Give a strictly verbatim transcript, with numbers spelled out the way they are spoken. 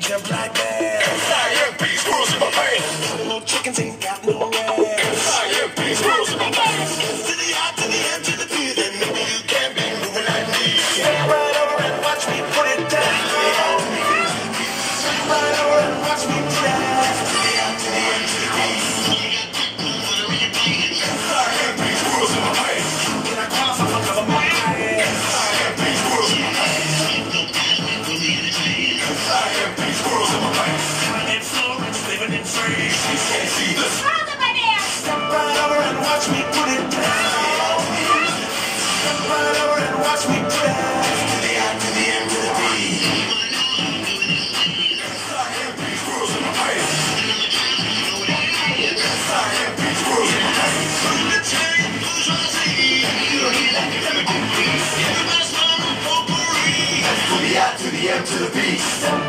jump like that. Fire beats, squirrels in my pants. Little chickens ain't got no ass. Fire beats, squirrels in my pants. To the I, to the M, to the P, then maybe you can be moving like me. Step right over and watch me put it down. Step right over and watch me put it down. To the I, to the M, to the P. Fire beats, squirrels in my pants. Can I qualify for cover my ass? Fire beats, squirrels in my pants. Fire beats, squirrels in my pants. Living in Florence, living in France. You can't see this. Hold it, my man. Step right over and watch me put it down. Step right over and watch me put it down. To the I, to the M, to the P. Fire beats, squirrels in my pants. Fire beats, squirrels in my pants. Put the chain, push on the city. You don't hear that, let me do this. Everybody's smiling, potpourri. To the I, to the M, to the P.